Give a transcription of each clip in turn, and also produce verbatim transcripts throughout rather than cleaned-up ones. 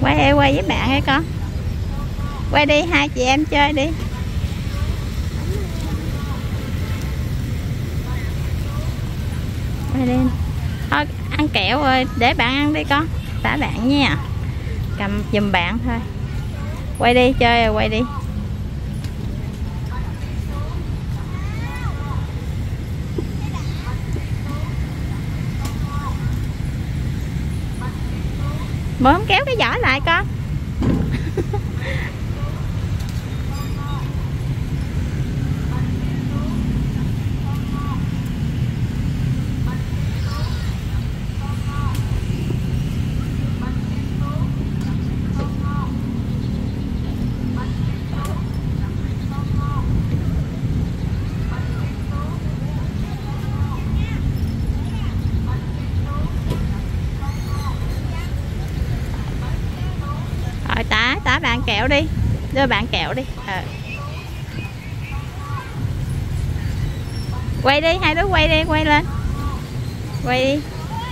Quay quay với bạn ấy con. Quay đi, hai chị em chơi đi. Quay đi. Thôi ăn kẹo rồi, để bạn ăn đi con. Xả bạn nha. Cầm giùm bạn thôi. Quay đi, chơi rồi quay đi. Mới không kéo cái giỏ lại con. Rồi tả tả bạn kẹo đi, đưa bạn kẹo đi. Ờ. Quay đi, hai đứa quay đi, quay lên, quay đi.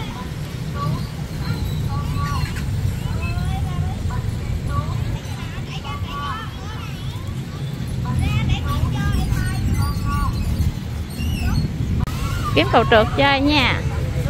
Kiếm cầu trượt chơi nha.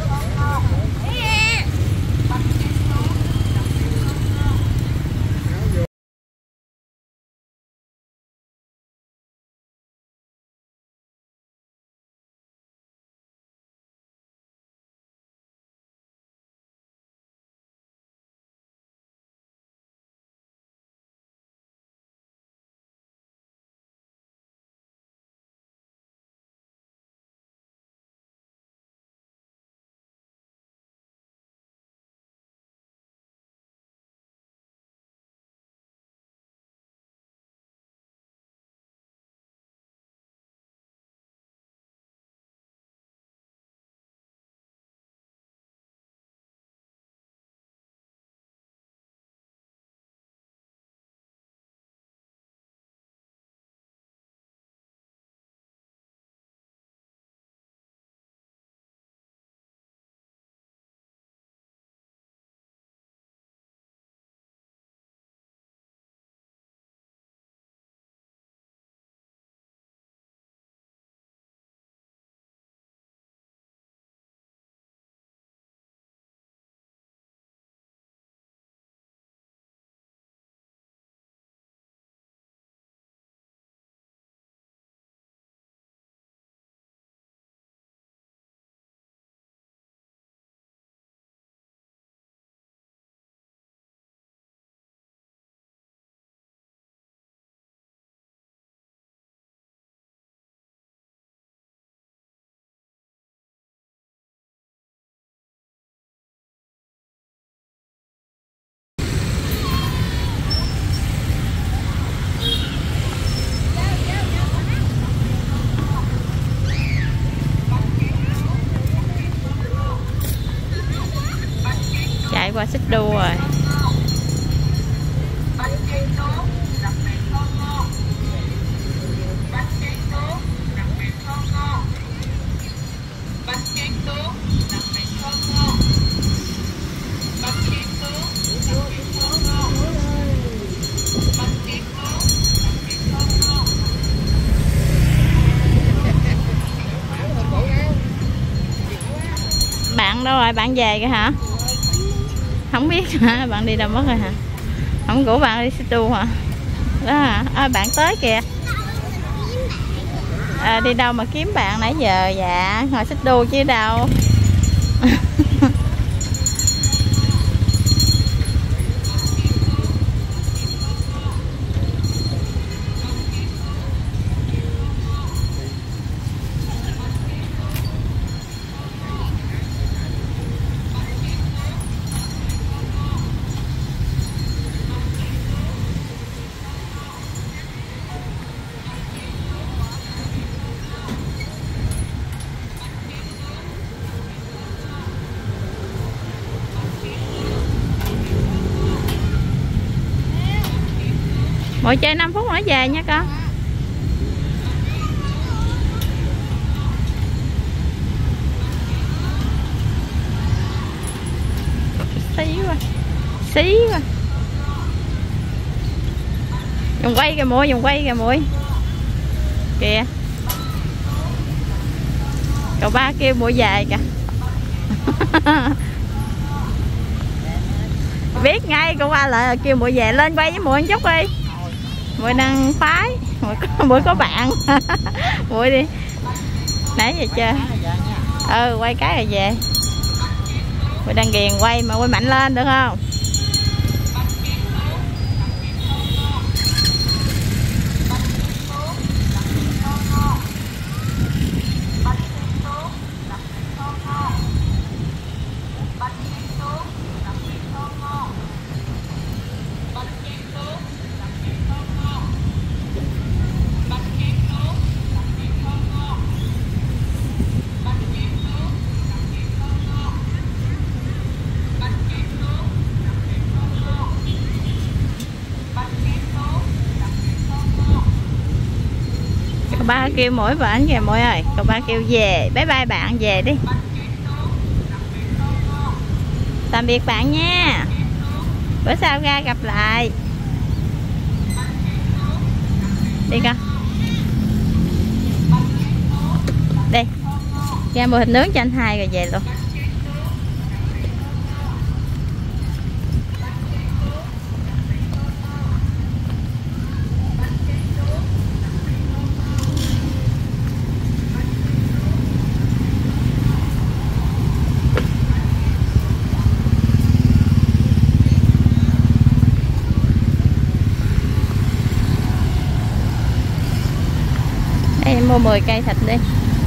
Chạy qua xích đu rồi. Bạn đâu rồi, bạn về kìa hả? Không biết hả, bạn đi đâu mất rồi hả? Không rủ bạn đi xích đu hả? Đó hả? À, bạn tới kìa. À, đi đâu mà kiếm bạn nãy giờ? Dạ, ngồi xích đu chứ đâu. Ngồi chơi năm phút nữa về nha con. Xí quá. Xí quá. Dùng quay kìa muội, dùng quay kìa muội. Kìa. Cậu ba kêu muội dài kìa. Biết ngay, cậu ba lại kêu muội về, lên quay với muội một chút đi. Muội đang phái, muội có, muội có bạn. Muội đi. Nãy giờ chơi. Ừ, quay cái rồi về. Muội đang ghiền quay mà quay mạnh lên được không? Cậu ba kêu mỗi bạn kìa muội ơi. Cậu ba kêu về. Bye bye bạn, về đi. Tạm biệt bạn nha. Bữa sau ra gặp lại. Đi con. Đi. Ra mua thịt nướng cho anh hai rồi về luôn. Em mua mười cây thịt đi.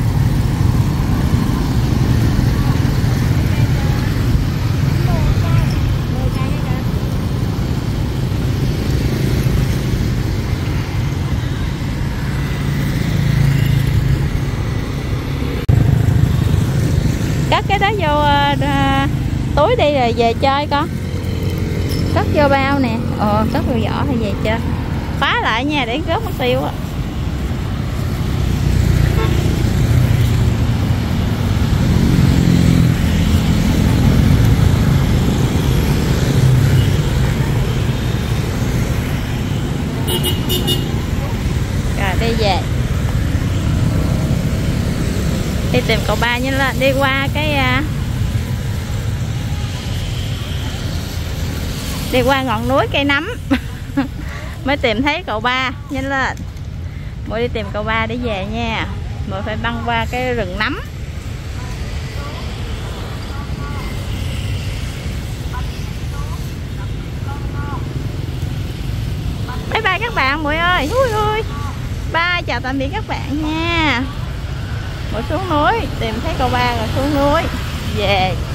Cất cái đó vô uh, túi đi rồi về chơi con. Cất vô bao nè. Ờ, cất vô vỏ rồi về chơi. Khóa lại nha để rớt mất tiêu á. Rồi đi về. Đi tìm cậu ba nhé, là đi qua cái uh, đi qua ngọn núi cây nấm mới tìm thấy cậu ba. Nhanh lên. Muội đi tìm cậu ba để về nha. Muội phải băng qua cái rừng nấm. Bye bye các bạn muội ơi. Ui ui. Bye, chào tạm biệt các bạn nha. Muội xuống núi tìm thấy cậu ba rồi xuống núi về.